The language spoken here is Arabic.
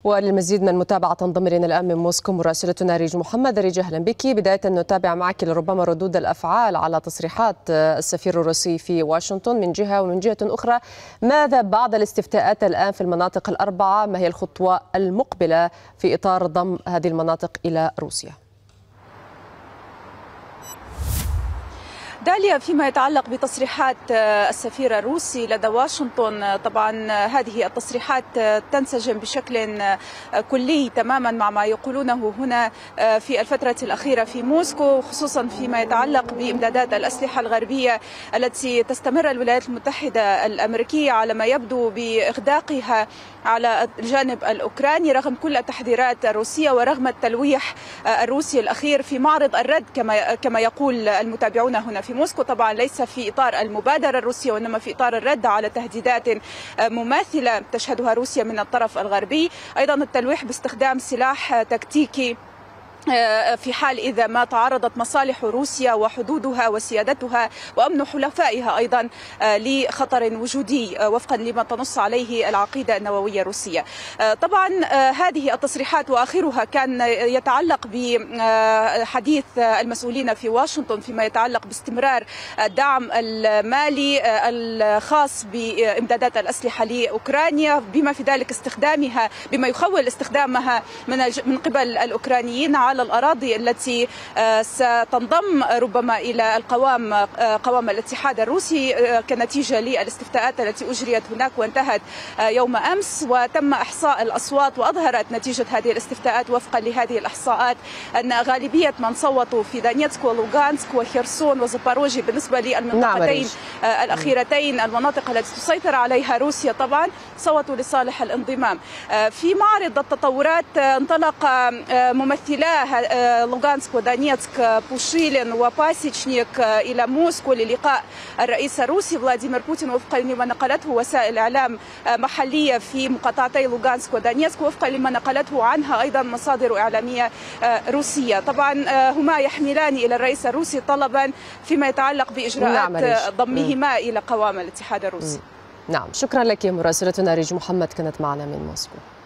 وللمزيد من المتابعة تنضم إلينا الآن من موسكو مراسلتنا ريج محمد. ريج، أهلا بك. بداية نتابع معك لربما ردود الأفعال على تصريحات السفير الروسي في واشنطن من جهة، ومن جهة أخرى ماذا بعد الاستفتاءات الآن في المناطق الأربعة؟ ما هي الخطوة المقبلة في إطار ضم هذه المناطق إلى روسيا؟ داليا، فيما يتعلق بتصريحات السفير الروسي لدى واشنطن، طبعا هذه التصريحات تنسجم بشكل كلي تماما مع ما يقولونه هنا في الفترة الأخيرة في موسكو، خصوصا فيما يتعلق بإمدادات الأسلحة الغربية التي تستمر الولايات المتحدة الأمريكية على ما يبدو بإغداقها على الجانب الأوكراني رغم كل التحذيرات الروسية ورغم التلويح الروسي الأخير في معرض الرد كما يقول المتابعون هنا في موسكو. طبعا ليس في إطار المبادرة الروسية وإنما في إطار الرد على تهديدات مماثلة تشهدها روسيا من الطرف الغربي. أيضا التلويح باستخدام سلاح تكتيكي في حال إذا ما تعرضت مصالح روسيا وحدودها وسيادتها وأمن حلفائها أيضا لخطر وجودي وفقا لما تنص عليه العقيدة النووية الروسية. طبعا هذه التصريحات وآخرها كان يتعلق بحديث المسؤولين في واشنطن فيما يتعلق باستمرار الدعم المالي الخاص بإمدادات الأسلحة لأوكرانيا، بما في ذلك استخدامها، بما يخول استخدامها من قبل الأوكرانيين على الأراضي التي ستنضم ربما إلى قوام الاتحاد الروسي كنتيجة للاستفتاءات التي أجريت هناك وانتهت يوم أمس، وتم إحصاء الأصوات وأظهرت نتيجة هذه الاستفتاءات وفقا لهذه الإحصاءات أن غالبية من صوتوا في دانيتسك ولوغانسك وخيرسون وزاباروجي بالنسبة للمنطقتين الأخيرتين، المناطق التي تسيطر عليها روسيا طبعا، صوتوا لصالح الانضمام. في معرض التطورات انطلق ممثلا لوغانسك ودانيتسك بوشيلين وباسيتشنيك إلى موسكو للقاء الرئيس الروسي فلاديمير بوتين وفقا لما نقلته وسائل إعلام محلية في مقاطعتي لوغانسك ودانيتسك وفقا لما نقلته عنها أيضا مصادر إعلامية روسية. طبعا هما يحملان إلى الرئيس الروسي طلبا فيما يتعلق بإجراءات ضمهما إلى قوام الاتحاد الروسي. نعم، شكرا لك مراسلتنا ريج محمد، كانت معنا من موسكو.